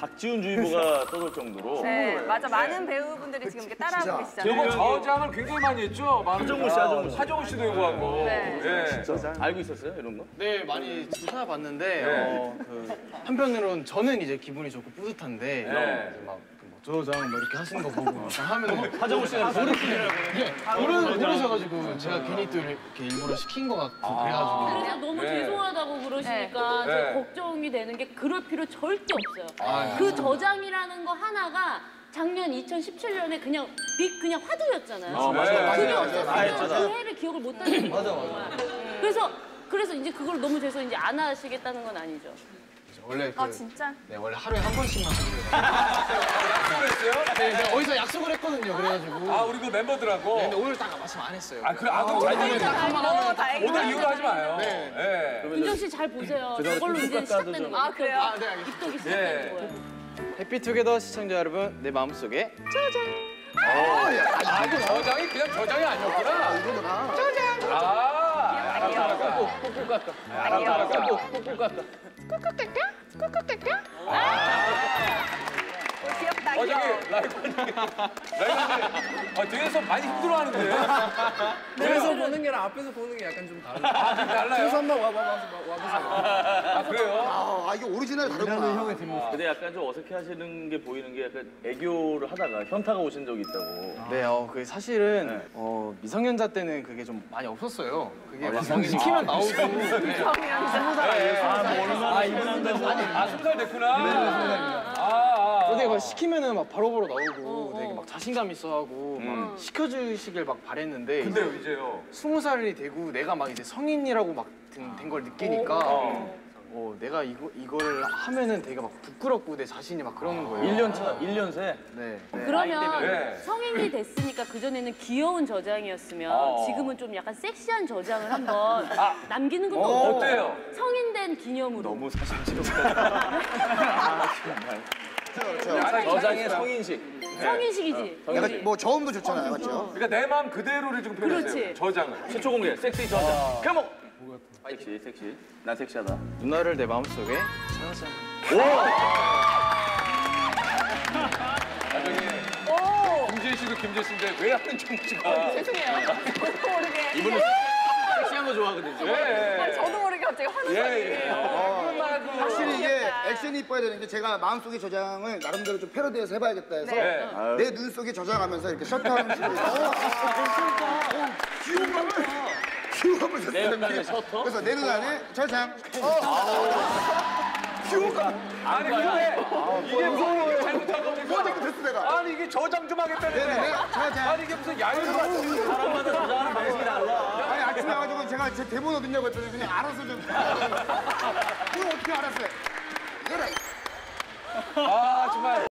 박지훈 주의보가 떠돌 정도로. 네, 맞아. 많은 배우분들이 지금 이렇게 따라하고 계시잖아요. 이거 저장을 굉장히 많이 했죠. 하정우 씨, 하정우 씨. 하정우 씨도 이거 하고. 네. 예. 알고 있었어요, 이런 거? 네, 많이 찾아봤는데 네. 한편으로는 저는 이제 기분이 좋고 뿌듯한데 네. 막 저장 뭐 이렇게 하시는 거 보고 하면 하정우 씨가 모르셔가지고 제가 괜히 또 이렇게 일부러 시킨 것 같고 그래가지고 그래서 너무 네. 죄송하다고 그러시니까 네. 저 걱정이 되는 게 그럴 필요 절대 없어요. 아, 그 저장이라는 거 하나가 작년 2017년에 그냥 그냥 화두였잖아요. 맞아요. 그게 맞아요. 없었으면 그 해를 기억을 못 하는 거예요. 그래서 이제 그걸 너무 죄송 이제 안 하시겠다는 건 아니죠. 원래 아, 진짜? 네, 원래 하루에 한 번씩만 하기로 약속했어요? 네, 네, 어디서 약속을 했거든요. 그래가지고 아, 우리 그 멤버들하고. 네, 근데 오늘 딱 말씀 안 했어요. 아, 그래. 아, 그럼 잘 되겠네. 다행이다. 오늘 이후로 하지 마요. 네. 예. 윤정 씨 잘 보세요. 저걸로 이제 시작되는 거예요. 아, 그래요? 아, 네, 알겠습니다. 입덕이 예. 시작되는 거예요. 해피투게더 시청자 여러분, 내 마음속에 아, 이거 저장이 그냥 저장이 아니었구나. 이거구나. 알았다. 꾹꾹 깎아. 알았다. 꾹꾹 깎아. 귀엽다, 저기, 귀여워. 라이브님. 뒤에서 많이 힘들어하는데. 그래서 보는 게랑 앞에서 보는 게 약간 좀 다르다. 아, 좀 달라요? 그래서 한번 와보세요. 아, 그래요? 아, 이게 오리지널 다르구나. 근데 약간 좀 어색해 하시는 게 보이는 게 약간 애교를 하다가 현타가 오신 적이 있다고. 네, 그 사실은 미성년자 때는 그게 좀 많이 없었어요. 그게 막 시키면 나오고. 네. 아, 20살 됐구나. 근데 막 시키면은 막 바로바로 나오고 되게 막 자신감 있어 하고 막 시켜주시길 막 바랬는데 근데요, 이제요. 20살이 되고 내가 막 이제 성인이라고 막 된 걸 느끼니까 내가 이걸 하면은 되게 막 부끄럽고 내 자신이 막 그러는 거예요. 1년 차, 1년 새. 네. 그러면 네. 성인이 됐으니까 그전에는 귀여운 저장이었으면 지금은 좀 약간 섹시한 저장을 한번 남기는 건 어때요? 어때요? 성인 된 기념으로. 너무 사실스럽다. 저장의 성인식. 성인식이지. 약간 뭐 저음도 좋잖아요, 맞죠? 그러니까 내 마음 그대로를 지금 표현했어요. 그렇지. 저장을. 최초 공개, 섹시 저장. 가모! 섹시, 섹시. 난 섹시하다. 누나를 내 마음속에 찾아. 김지혜 씨도 김지혜 씨인데 왜 하는 정씨가 죄송해요. 저도 모르게. 이분은 섹시한 거 좋아하거든요. 예. 저도 모르게 갑자기 화는 예, 거예요. 예. 확실히 이게 액션이 이뻐야 되는데 제가 마음속에 저장을 나름대로 좀 패러디해서 해봐야겠다 해서 네. 내 눈 속에 저장하면서 이렇게 셔터하는 식으로 귀여움을 줬어요. 셔터? 그래서 내 눈 안에 저장. 아니 근데 이게 무슨 잘못한 겁니까? 뭐가 됐어 내가. 아니 이게 저장 좀 하겠다는데. 네네네. 저장. 아니 이게 무슨 야유를 사람마다 저장하는 방식이 달라. 아니 아침에 와가지고 제가 제 대본 어딨냐고 했더니 그냥 알아서 좀. 뭘 어떻게 알았어요? 이거라. 아 정말.